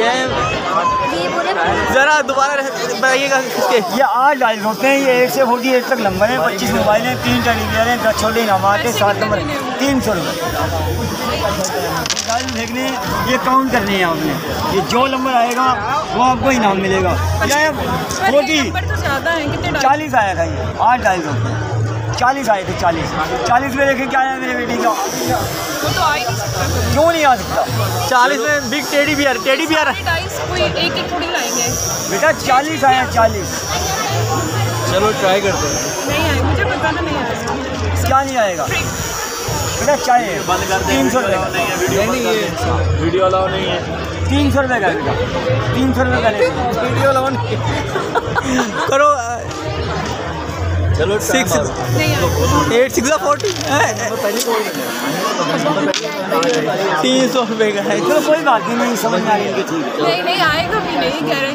ज़रा दोबारा बताइएगा। ये 8 डायल होते हैं, ये 1 से 48 तक नंबर है, 25 मोबाइल हैं, 3 टेडी बियर हैं, 10 छोटे इनामात हैं, 7 नंबर 300 रुपये। मोबाइल देखने ये काउंट करने हैं आपने, ये जो नंबर आएगा वो आपको इनाम मिलेगा। क्या 40 आया था, ये 8 डायल होते हैं, 40 आए थे। 40 में देखें क्या आया मेरे बेटी का, वो तो आ ही नहीं सकता। क्यों नहीं आ सकता? 40 में बिग टेडी बियर कोई एक थोड़ी लाएंगे बेटा 40 आया, 40। चलो ट्राई करते हैं। नहीं आए, मुझे पता नहीं आएगा। क्या नहीं आएगा बेटा? चाहिए बंद कर 300 रुपये का। नहीं, ये वीडियो अलाउ नहीं है। 300 रुपये का बेटा, 300 रुपये का वीडियो अलाउ नहीं करो। चलो 6 8 6 40 300 रुपये का है। चलो कोई बात नहीं, समझ में आ रही है। ठीक है, नहीं आएगा भी नहीं,